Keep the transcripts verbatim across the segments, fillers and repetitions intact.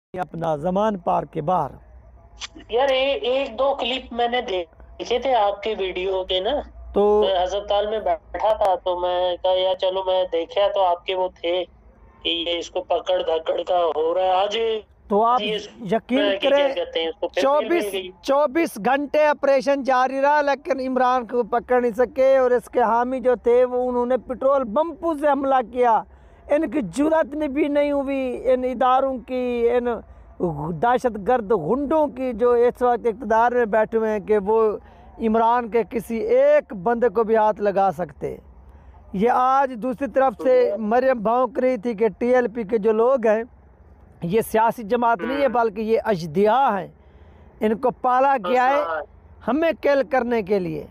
अपना जमान पार्क के बाहर। यार ए, एक दो क्लिप मैंने देखे थे आपके वीडियो के ना, तो मैं हजरताल में बैठा था तो मैं कहा यार चलो मैं देखा तो आपके वो थे कि ये इसको पकड़ धकड़ का हो रहा है आज। तो आप ये यकीन कि क्या करें कहते हैं इसको, फिर बेल मिल चौबीस गई। चौबीस घंटे ऑपरेशन जारी रहा, लेकिन इमरान को पकड़ नहीं सके। और इसके हामी जो थे वो उन्होंने पेट्रोल बम्पू से हमला किया। इनकी जुर्रत ने भी नहीं हुई इन इदारों की, इन दहशत गर्द गुंडों की जो इस वक्त इक़्तिदार में बैठे हुए हैं कि वो इमरान के किसी एक बंदे को भी हाथ लगा सकते। ये आज दूसरी तरफ से मरियम भौंक रही थी कि टी एल पी के जो लोग हैं ये सियासी जमात नहीं है बल्कि ये अजदिया हैं, इनको पाला गया है हमें किल करने के लिए।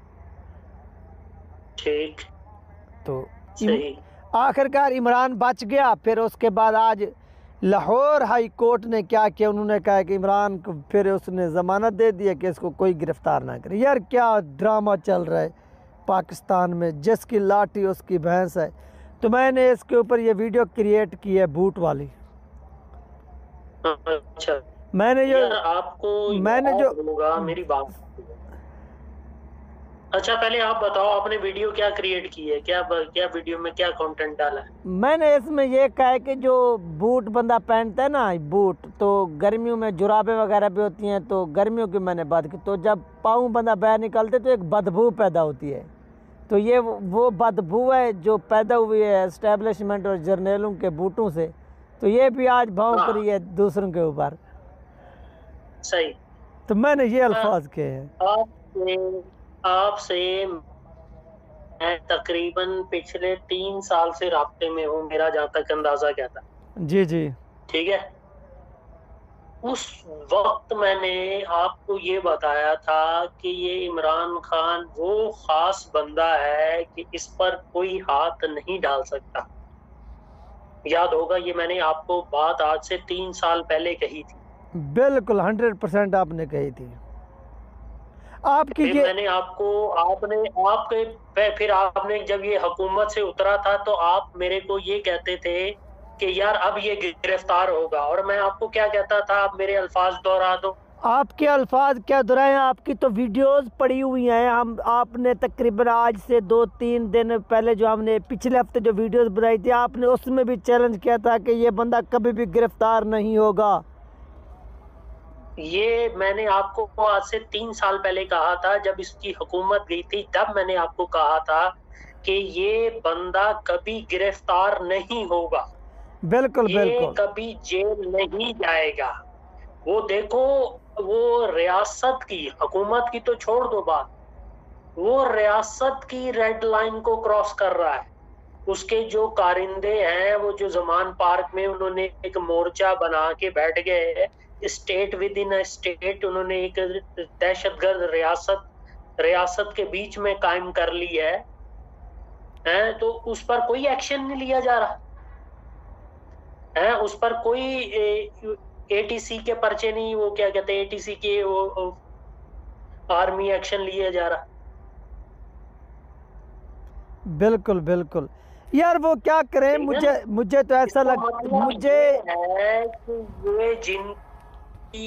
ठीक, तो सही। आखिरकार इमरान बच गया। फिर उसके बाद आज लाहौर हाई कोर्ट ने क्या किया, उन्होंने कहा कि इमरान को फिर उसने ज़मानत दे दिया कि इसको कोई गिरफ़्तार ना करे। यार क्या ड्रामा चल रहा है पाकिस्तान में, जिसकी लाठी उसकी भैंस है। तो मैंने इसके ऊपर ये वीडियो क्रिएट की है बूट वाली। अच्छा, मैंने जो यार आपको मैंने जो होगा मेरी बात। अच्छा पहले आप बताओ आपने वीडियो क्या क्रिएट की है, क्या क्या वीडियो में क्या कंटेंट डाला है? मैंने इसमें ये कहा है कि जो बूट बंदा पहनता है ना बूट, तो गर्मियों में जुराबें वगैरह भी होती हैं, तो गर्मियों की मैंने बात की, तो जब पाँव बंदा बाहर निकलते तो एक बदबू पैदा होती है। तो ये वो बदबू है जो पैदा हुई है एस्टेब्लिशमेंट और जर्नलों के बूटों से। तो ये भी आज भौंक रही है दूसरों के ऊपर। सही। तो मैंने ये अल्फाज कहे हैं। आपसे आपसे मैं तकरीबन पिछले तीन साल से राब्ते में हूँ, मेरा जहाँ तक अंदाजा कहता। जी जी ठीक है। उस वक्त मैंने आपको ये बताया था कि ये इमरान खान वो खास बंदा है कि इस पर कोई हाथ नहीं डाल सकता। याद होगा ये मैंने आपको बात आज से तीन साल पहले कही थी। बिल्कुल हंड्रेड परसेंट आपने कही थी। आपकी फिर ये मैंने आपको आपने आपके फिर आपने जब ये हुकूमत से उतरा था तो आप मेरे को ये कहते थे कि यार अब ये गिरफ्तार होगा, और मैं आपको क्या कहता था, आप मेरे अल्फाज दोहरा दो। आपके अल्फाज क्या दोहराए, आपकी तो वीडियोस पड़ी हुई हैं। हम आपने तकरीबन आज से दो तीन दिन पहले जो हमने पिछले हफ्ते जो वीडियोस बनाई थी, आपने उसमें भी चैलेंज किया था कि ये बंदा कभी भी गिरफ्तार नहीं होगा। ये मैंने आपको आज से तीन साल पहले कहा था, जब इसकी हुकूमत गई थी तब मैंने आपको कहा था कि ये बंदा कभी गिरफ्तार नहीं होगा, बिल्कुल ये बिल्कुल कभी जेल नहीं जाएगा। वो देखो, वो रियासत की हुकूमत की तो छोड़ दो बात, वो रियासत की रेड लाइन को क्रॉस कर रहा है। उसके जो कारिंदे हैं वो जो जमान पार्क में उन्होंने एक मोर्चा बना के बैठ गए, state within a state, उन्होंने एक दहशतगर्द रियासत रियासत के बीच में कायम कर ली है, हैं? तो उस पर कोई एक्शन नहीं लिया जा रहा है, उस पर कोई एटीसी के पर्चे नहीं, वो क्या कहते हैं एटीसी के वो, वो आर्मी एक्शन लिया जा रहा। बिल्कुल बिल्कुल यार वो क्या करें, मुझे मुझे तो ऐसा लग मतलब मुझे है कि ये जिनकी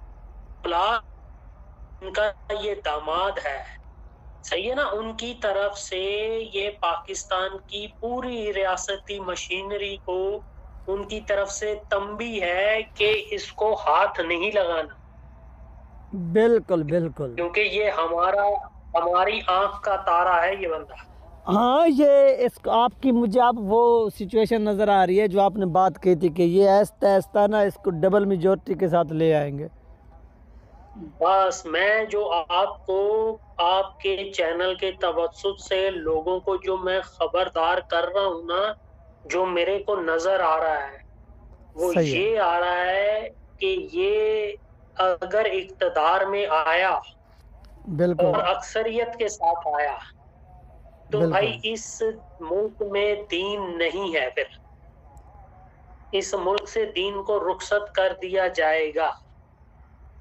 इनका ये दामाद है, सही है ना, उनकी तरफ से ये पाकिस्तान की पूरी रियासती मशीनरी को उनकी तरफ से तंबी है कि इसको हाथ नहीं लगाना। बिल्कुल बिल्कुल क्योंकि ये हमारा हमारी आंख का तारा है ये बंदा। हाँ ये इस आपकी मुझे आप वो सिचुएशन नज़र आ रही है जो आपने बात की थी कि ये ऐसा ऐसा ना इसको डबल मेजॉरिटी के साथ ले आएंगे। बस मैं जो आपको आपके चैनल के तवज्जुद से लोगों को जो मैं खबरदार कर रहा हूँ ना, जो मेरे को नजर आ रहा है वो ये आ रहा है कि ये अगर इक़्तिदार में आया बिल्कुल और अक्सरियत के साथ आया तो भाई इस मुल्क में दीन नहीं है, फिर इस मुल्क से दीन को रुखसत कर दिया जाएगा।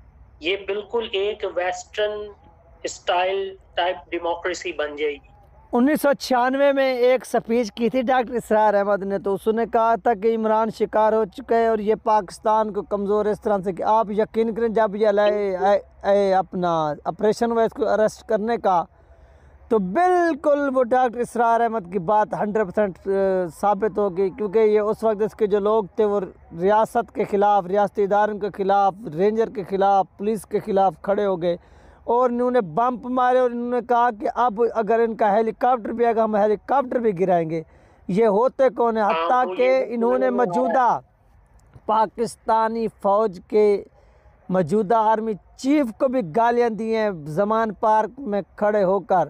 ये बिल्कुल एक वेस्टर्न स्टाइल टाइप डेमोक्रेसी बन जाएगी। उन्नीस सौ छियानवे में एक स्पीच की थी डॉक्टर इसरार अहमद ने, तो उसने कहा था कि इमरान शिकार हो चुका है और ये पाकिस्तान को कमज़ोर इस तरह से कि आप यकीन करें जब ये लाए अपना ऑपरेशन हुआ इसको अरेस्ट करने का, तो बिल्कुल वो डॉक्टर इसरार अहमद की बात हंड्रेड परसेंट साबित हो गई, क्योंकि ये उस वक्त इसके जो लोग थे वो रियासत के ख़िलाफ़, रियासती इदारों के ख़िलाफ़, रेंजर के ख़िलाफ़, पुलिस के ख़िलाफ़ खड़े हो गए और इन्होंने बम्प मारे और इन्होंने कहा कि अब अगर इनका हेलीकॉप्टर भी आएगा हम हेलीकॉप्टर भी गिराएंगे। ये होते कौन है? हत्ता कि इन्होंने मौजूदा पाकिस्तानी फ़ौज के मौजूदा आर्मी चीफ को भी गालियां दी हैं जमान पार्क में खड़े होकर।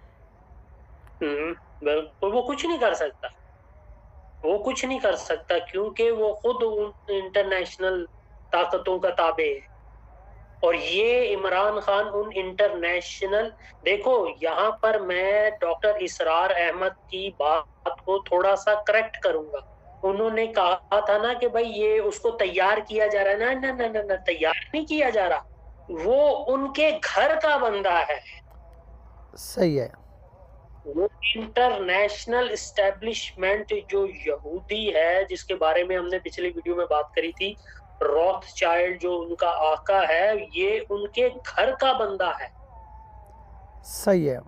बिल्कुल, वो कुछ नहीं कर सकता, वो कुछ नहीं कर सकता क्योंकि वो खुद इंटरनेशनल ताकतों का ताबे है। और ये इमरान खान उन इंटरनेशनल, देखो यहाँ पर मैं डॉक्टर इसरार अहमद की बात को थोड़ा सा करेक्ट करूंगा। उन्होंने कहा था ना कि भाई ये उसको तैयार किया जा रहा है, ना ना ना ना, तैयार नहीं किया जा रहा, वो उनके घर का बंदा है। सही है। वो इंटरनेशनल एस्टेब्लिशमेंट जो यहूदी है, जिसके बारे में हमने पिछली वीडियो में बात करी थी, रॉथचाइल्ड जो उनका आका है, ये उनके घर का बंदा है। सही है,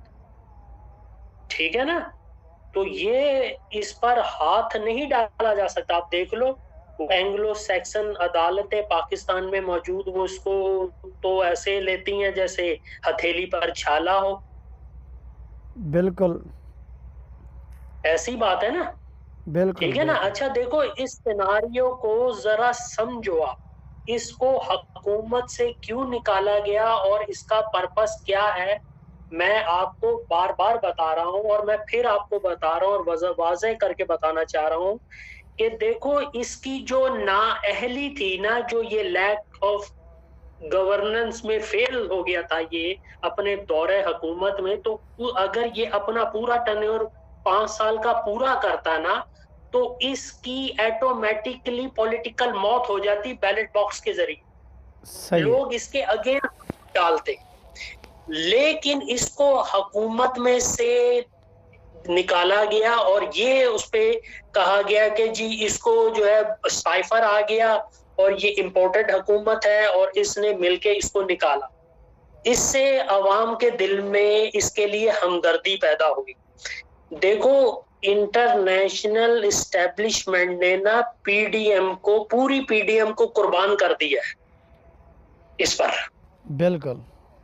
ठीक है ना? तो ये इस पर हाथ नहीं डाला जा सकता। आप देख लो, एंग्लो सैक्सन अदालतें पाकिस्तान में मौजूद, वो इसको तो ऐसे लेती हैं जैसे हथेली पर छाला हो। बिल्कुल ऐसी बात है ना? बिल्कुल, ठीक है ना? अच्छा देखो, इस सिनारियो को जरा समझो आप, इसको हुकूमत से क्यों निकाला गया और इसका पर्पस क्या है, मैं आपको बार बार बता रहा हूं और मैं फिर आपको बता रहा हूं और वाज़ेह करके बताना चाह रहा हूं कि देखो, इसकी जो नाअहली थी ना, जो ये लैक ऑफ गवर्नेंस में फेल हो गया था ये अपने दौरे हुकूमत में, तो अगर ये अपना पूरा टर्नओवर पांच साल का पूरा करता ना, तो इसकी ऑटोमेटिकली पॉलिटिकल मौत हो जाती बैलेट बॉक्स के जरिए, लोग इसके अगेंस्ट डालते। लेकिन इसको हुकूमत में से निकाला गया और ये उस पे कहा गया कि जी इसको जो है साइफर आ गया और ये इम्पोर्टेड हुकूमत है और इसने मिलके इसको निकाला। इससे अवाम के दिल में इसके लिए हमदर्दी पैदा हुई। देखो, इंटरनेशनल एस्टेब्लिशमेंट ने ना पीडीएम को, पूरी पीडीएम को कुर्बान कर दिया है इस पर। बिल्कुल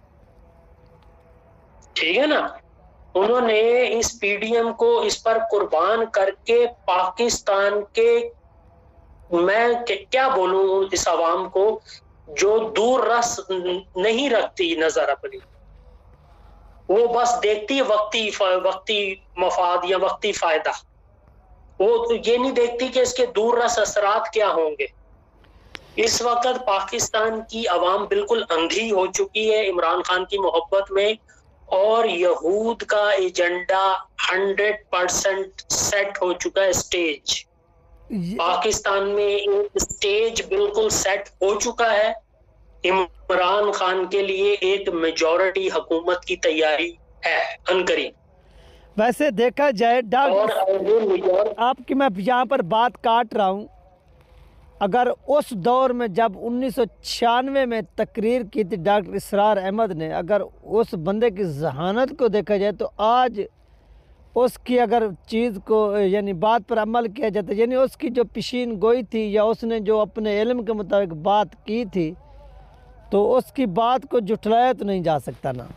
ठीक है ना? उन्होंने इस पीडीएम को इस पर कुर्बान करके पाकिस्तान के, मैं क्या बोलूं इस आवाम को जो दूर रस नहीं रखती नजर अपनी, वो बस देखती है वक्ती वक्ती मफाद या वक्ती फायदा, वो तो ये नहीं देखती कि इसके दूर रस असरात क्या होंगे। इस वक्त पाकिस्तान की आवाम बिल्कुल अंधी हो चुकी है इमरान खान की मोहब्बत में, और यहूद का एजेंडा हंड्रेड परसेंट सेट हो चुका है। स्टेज पाकिस्तान में एक स्टेज बिल्कुल सेट हो चुका है। इमरान खान के लिए एक मेजॉरिटी हुकूमत की तैयारी है अनकरीब। वैसे देखा जाए डॉक्टर, आपकी मैं यहाँ पर बात काट रहा हूँ, अगर उस दौर में जब उन्नीस सौ छियानवे में तकरीर की थी डॉक्टर इसरार अहमद ने, अगर उस बंदे की जहानत को देखा जाए तो आज उसकी अगर चीज़ को यानी बात पर अमल किया जाता, यानी उसकी जो पेशीन गोई थी या उसने जो अपने इल्म के मुताबिक बात की थी, तो उसकी बात को जुटलाया तो नहीं जा सकता ना।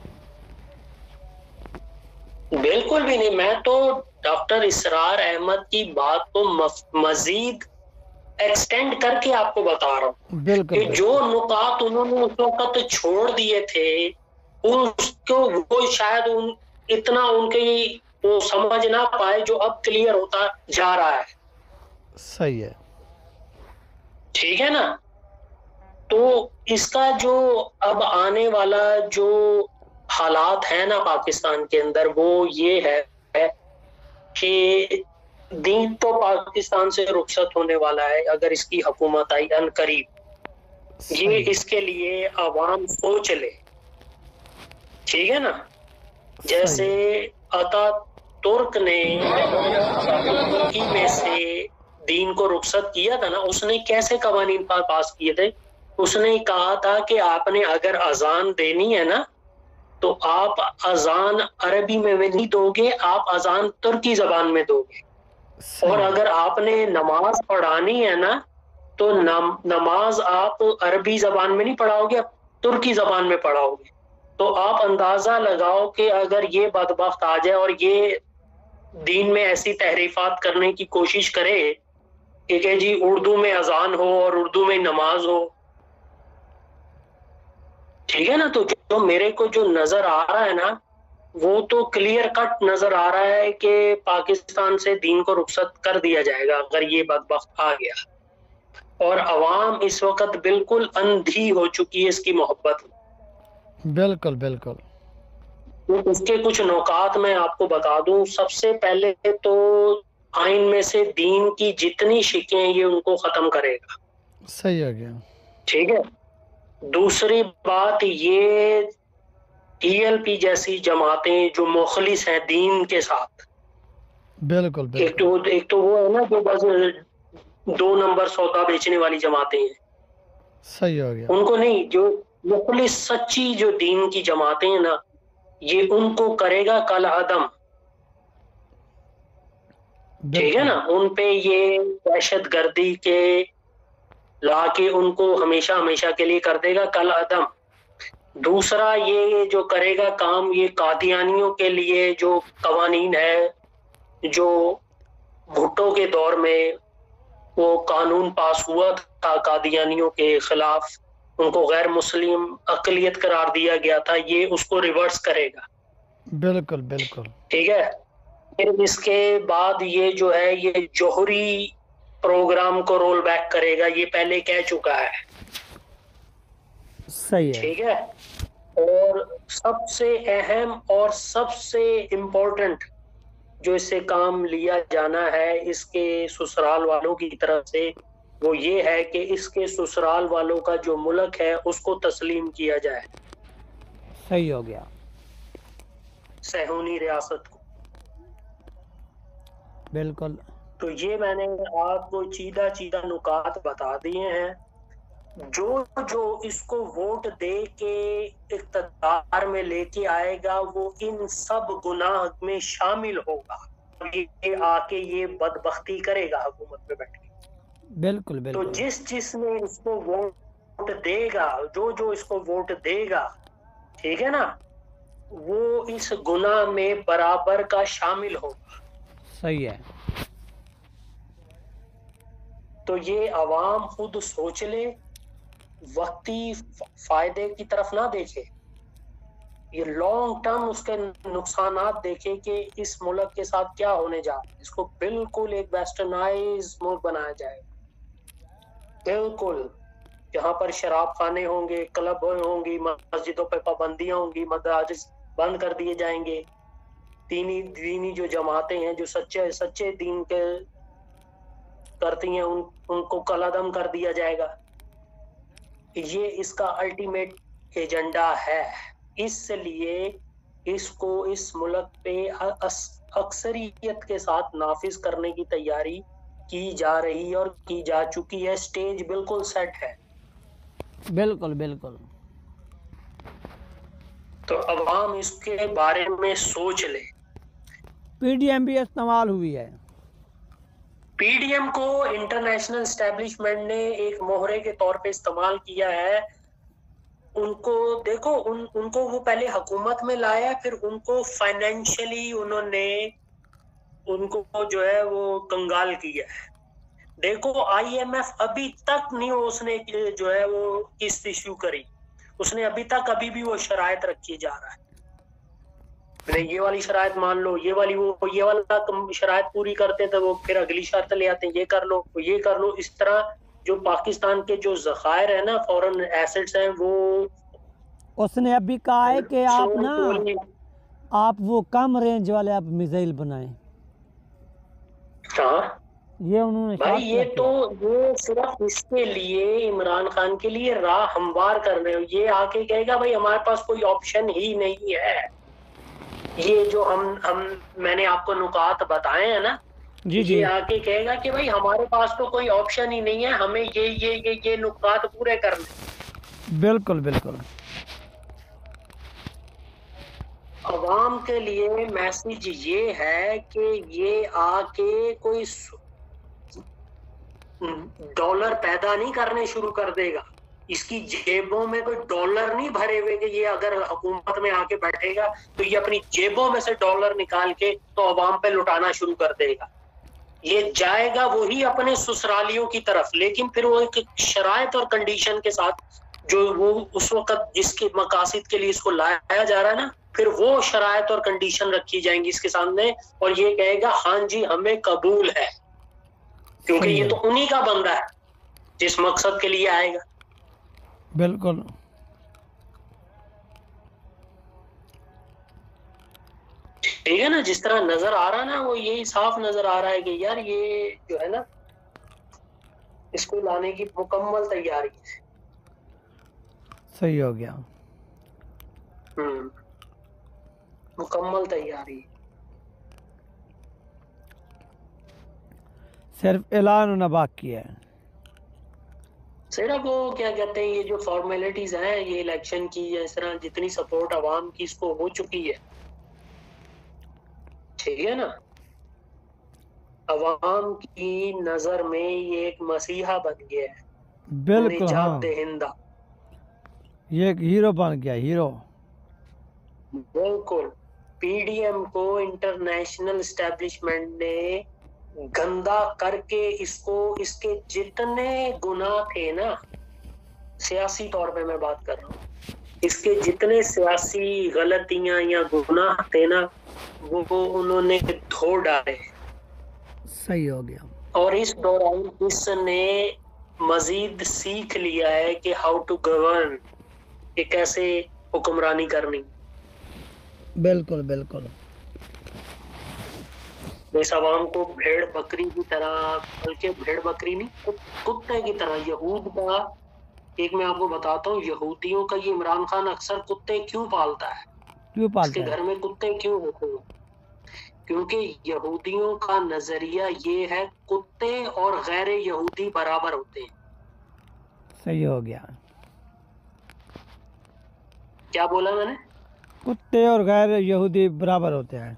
बिल्कुल भी नहीं। मैं तो डॉक्टर इसरार अहमद की बात को मजीद एक्सटेंड करके आपको बता रहा हूँ कि जो नुकात उन्होंने उस वक्त छोड़ दिए थे, उसको वो शायद उन इतना उनके वो समझ ना पाए जो अब क्लियर होता जा रहा है। सही है, ठीक है ना? तो इसका जो अब आने वाला जो हालात है ना पाकिस्तान के अंदर, वो ये है कि दीन तो पाकिस्तान से रुखसत होने वाला है अगर इसकी हुकूमत आई अनकरीब। ये इसके लिए आवाम सोच ले, ठीक है ना? जैसे अतातुर्क ने तुर्की में से दीन को रुखसत किया था ना, उसने कैसे कवानीन पास किए थे? उसने कहा था कि आपने अगर अजान देनी है ना तो आप अजान अरबी में नहीं दोगे, आप अजान तुर्की जबान में दोगे। और अगर आपने नमाज पढ़ानी है ना तो नम, नमाज आप अरबी जबान में नहीं पढ़ाओगे, आप तुर्की जबान में पढ़ाओगे। तो आप अंदाजा लगाओ कि अगर ये बदबख्त आ जाए और ये दीन में ऐसी तहरीफात करने की कोशिश करे कि जी उर्दू में अजान हो और उर्दू में नमाज हो, ठीक है ना। तो जो मेरे को जो नजर आ रहा है ना वो तो क्लियर कट नजर आ रहा है कि पाकिस्तान से दीन को रुखसत कर दिया जाएगा अगर ये बदबख्त आ गया। और अवाम इस वक्त बिल्कुल अंधी हो चुकी है इसकी मोहब्बत। बिल्कुल बिल्कुल। तो इसके कुछ नुकात मैं आपको बता दूं। सबसे पहले तो आइन में से दीन की जितनी शिकें ये उनको खत्म करेगा। सही हो गया। ठीक है। दूसरी बात, ये टीएलपी जैसी जमातें जो मुखलिस हैं दीन के साथ, बिल्कुल, बिल्कुल। एक तो एक तो वो है ना जो बस दो नंबर सौदा बेचने वाली जमातें हैं। सही हो गया। उनको नहीं, जो मुखलिस सच्ची जो दीन की जमातें हैं ना, ये उनको करेगा कल अदम। ठीक है ना। उन पे ये दहशत गर्दी के लाके उनको हमेशा हमेशा के लिए कर देगा कल अदम। दूसरा, ये जो करेगा काम, ये कादियानियों के लिए जो कवानीन है, जो भुट्टो के दौर में वो कानून पास हुआ था कादियानियों के खिलाफ, उनको गैर मुस्लिम अकलियत करार दिया गया था, ये उसको रिवर्स करेगा। बिल्कुल बिल्कुल। ठीक है। फिर इसके बाद ये जो है ये जोहरी प्रोग्राम को रोल बैक करेगा, ये पहले कह चुका है। सही है। ठीक है। और सबसे अहम और सबसे इम्पोर्टेंट जो इससे काम लिया जाना है इसके ससुराल वालों की तरफ से, वो ये है कि इसके ससुराल वालों का जो मुल्क है उसको तस्लीम किया जाए। सही हो गया। सहूनी रियासत को। बिल्कुल। तो ये मैंने आपको चीदा चीदा नुकात बता दिए हैं। जो जो इसको वोट दे के इक़्तिदार में लेके आएगा वो इन सब गुनाह में शामिल होगा। ये आके ये बदबख्ती करेगा हुकूमत में बैठ के। बिल्कुल बिल्कुल। तो जिस जिसने इसको वोट देगा, जो जो इसको वोट देगा, ठीक है ना, वो इस गुनाह में बराबर का शामिल होगा। सही है। तो ये अवाम खुद सोच ले, वक्ती फायदे की तरफ ना देखे, ये लॉन्ग टर्म उसके नुकसानात देखे कि इस मुल्क के साथ क्या होने जा रहा है। इसको बिल्कुल एक वेस्टर्नाइज मुल्क बनाया जाएगा, बिल्कुल, जहाँ पर शराब खाने होंगे, क्लब होंगी, मस्जिदों पे पाबंदियां होंगी, मदारिस बंद कर दिए जाएंगे, दीनी दीनी जो जमातें हैं जो सच्चे सच्चे दीन के करती हैं उन उनको कलादम कर दिया जाएगा। ये इसका अल्टीमेट एजेंडा है। इसलिए इसको इस मुल्क पे अक्सरियत के साथ नाफिज करने की तैयारी की जा रही है और की जा चुकी है। स्टेज बिल्कुल सेट है। बिल्कुल बिल्कुल। तो अवाम इसके बारे में सोच ले। पीडीएम भी इस्तेमाल हुई है। पीडीएम को इंटरनेशनल एस्टेब्लिशमेंट ने एक मोहरे के तौर पे इस्तेमाल किया है। उनको देखो, उन उनको वो पहले हुकूमत में लाया, फिर उनको फाइनेंशियली उन्होंने उनको जो है वो कंगाल किया है। देखो, आईएमएफ अभी तक नहीं उसने जो है वो किस्त इश्यू करी, उसने अभी तक अभी भी वो शराइत रखी जा रहा है। ये वाली शराइत मान लो, ये वाली वो ये वाला शराइत पूरी करते तो वो फिर अगली शर्त ले आते हैं, ये कर लो ये कर लो। इस तरह जो पाकिस्तान के जो ज़खायर है ना, फॉरेन एसेट्स हैं, वो उसने अभी कहा है कि आप ना आप वो कम रेंज वाले आप मिसाइल बनाएं। हाँ, ये उन्होंने भाई ये तो ये सिर्फ इसके लिए, इमरान खान के लिए राह हमवार कर रहे हो। ये आके कहेगा भाई हमारे पास कोई ऑप्शन ही नहीं है, ये जो हम हम मैंने आपको नुकात बताए हैं ना, जी जी ये आके कहेगा कि भाई हमारे पास तो कोई ऑप्शन ही नहीं है, हमें ये ये ये ये नुकात पूरे करने। बिल्कुल बिल्कुल। अवाम के लिए मैसेज ये है कि ये आके कोई डॉलर पैदा नहीं करने शुरू कर देगा, इसकी जेबों में कोई डॉलर नहीं भरे हुए कि ये अगर हुकूमत में आके बैठेगा तो ये अपनी जेबों में से डॉलर निकाल के तो अवाम पे लुटाना शुरू कर देगा। ये जाएगा वही अपने ससुरालियों की तरफ, लेकिन फिर वो एक शराइत और कंडीशन के साथ, जो वो उस वक्त जिसके मकासद के लिए इसको लाया जा रहा है ना, फिर वो शराइत और कंडीशन रखी जाएंगी इसके सामने और ये कहेगा हाँ जी हमें कबूल है, क्योंकि ये तो उन्हीं का बंदा है जिस मकसद के लिए आएगा। बिल्कुल ठीक है ना, जिस तरह नजर आ रहा ना, वो यही साफ नजर आ रहा है कि यार ये जो है ना, इसको लाने की मुकम्मल तैयारी है। सही हो गया। हम्म मुकम्मल तैयारी, सिर्फ ऐलान होना बाकी है। सिर्फ वो क्या कहते हैं, ये जो फॉर्मेलिटीज हैं ये इलेक्शन की, इस तरह जितनी सपोर्ट आवाम की इसको हो चुकी है, ठीक है ना, अवाम की नजर में ये एक मसीहा बन गया है, बिल्कुल निजात हाँ, दहिंदा, ये एक हीरो बन गया, हीरो। बिल्कुल। पीडीएम को इंटरनेशनल एस्टेब्लिशमेंट ने गंदा करके इसको, इसके जितने गुनाह थे ना, सियासी तौर पे मैं बात कर रहा हूँ, इसके जितने सियासी गलतियां या गुनाह थे ना, वो, वो उन्होंने धो डाले। सही हो गया। और इस दौरान इसने मजीद सीख लिया है कि हाउ टू गवर्न, कि कैसे हुक्मरानी करनी। बिल्कुल बिल्कुल। इस अवाम को भेड़ बकरी की तरह, बल्कि भेड़ बकरी नहीं, कुत्ते की तरह, यहूद का एक मैं आपको बताता हूँ, यहूदियों का ये इमरान खान अक्सर कुत्ते क्यों पालता है, क्यों पालता इसके है? घर में कुत्ते क्यों होते हैं, क्योंकि यहूदियों का नजरिया ये है कुत्ते और गैर यहूदी बराबर होते हैं। सही हो गया। क्या बोला मैंने? कुत्ते और गैर यहूदी बराबर होते हैं।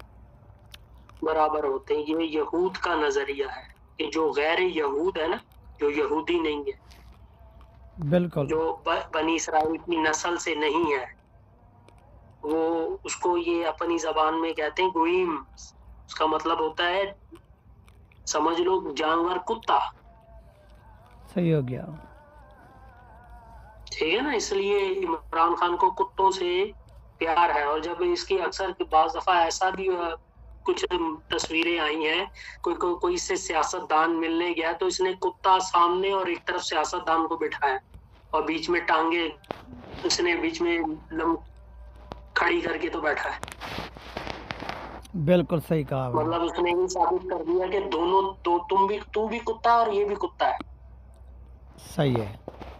बराबर होते हैं, ये यहूद का नजरिया है कि जो गैर यहूद है ना, जो यहूदी नहीं है, बिल्कुल। जो बनी इसराइल की नस्ल से नहीं है, वो उसको ये अपनी जबान में कहते हैं गोइम, उसका मतलब होता है समझ लो जानवर, कुत्ता। सही हो गया। ठीक है ना, इसलिए इमरान खान को कुत्तों से प्यार है। और जब इसकी अक्सर बाज दफा ऐसा भी कुछ तस्वीरें आई हैं, कोई को, कोई इससे सियासतदान मिलने गया तो इसने कुत्ता सामने और एक तरफ सियासतदान को बिठाया और बीच में टांगे उसने बीच में लम खड़ी करके तो बैठा है। बिल्कुल सही कहा। मतलब उसने ये साबित कर दिया कि दोनों दो, तुम भी तू भी कुत्ता और ये भी कुत्ता है। सही है।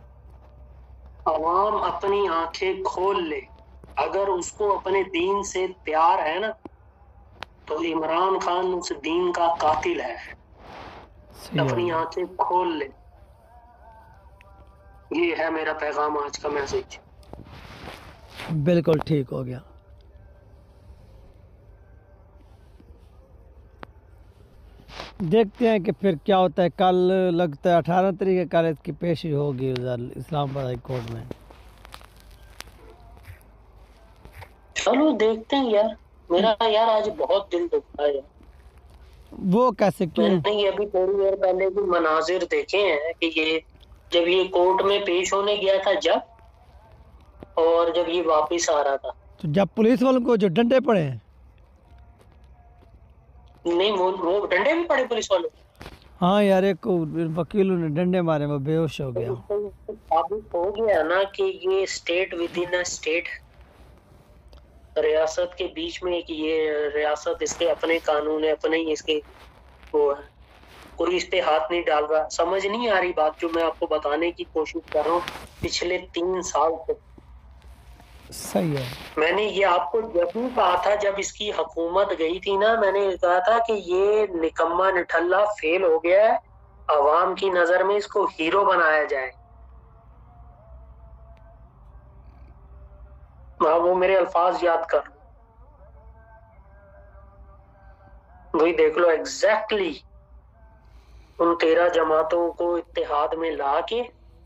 अवाम अपनी आंखें खोल ले, अगर उसको अपने दीन से प्यार है ना, तो इमरान खान उस दीन का कातिल है। अपनी आंखें खोल ले, ये है मेरा पैगाम, आज का मैसेज। बिल्कुल ठीक हो गया। देखते हैं कि फिर क्या होता है। कल लगता है अठारह तारीख कल इसकी पेशी होगी उधर इस्लामाबाद हाई कोर्ट में। चलो देखते हैं यार, मेरा यार आज बहुत दिल दुखा है। वो कैसे, क्यों? मैंने ये अभी थोड़ी देर पहले भी मनाजिर देखे हैं कि ये जब ये कोर्ट में पेश होने गया था जब, और जब ये वापस आ रहा था, तो जब पुलिस वालों को जो डंडे पड़े हैं, नहीं वो वो डंडे भी पड़े पुलिस वालों। हाँ यार, एक को वकीलों ने डंडे मारे, वो बेहोश हो गया। साबित हो गया ना कि ये state within a state, रियासत के बीच में एक ये रियासत, इसके अपने कानून है, अपने ही इसके वो है, कोई इस पे हाथ नहीं डाल रहा। समझ नहीं आ रही बात जो मैं आपको बताने की कोशिश कर रहा हूँ पिछले तीन साल से। सही है। मैंने ये आपको जब भी कहा था, जब इसकी हुकूमत गई थी ना, मैंने कहा था कि ये निकम्मा निठल्ला फेल हो गया है, अवाम की नजर में इसको हीरो बनाया जाए। हाँ, वो मेरे अल्फाज याद कर लो, वही देख लो एग्जैक्टली exactly उन तेरह जमातों को इत्तेहाद में ला के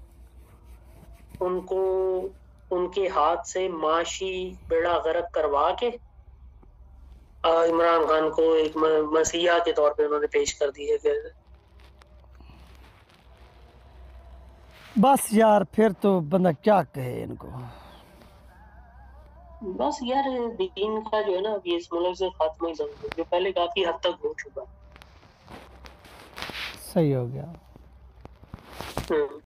उनको उनके हाथ से माशी बेड़ा गर्क करवा के इमरान खान को एक मसीहा के तौर पे उन्होंने पेश कर दिया कि बस यार फिर तो बंदा क्या कहे इनको। बस यार दीन का जो है ना, अभी इस मुल्क से खात्मा ही समझो, जो पहले काफी हद तक हो चुका। सही हो गया। हम्म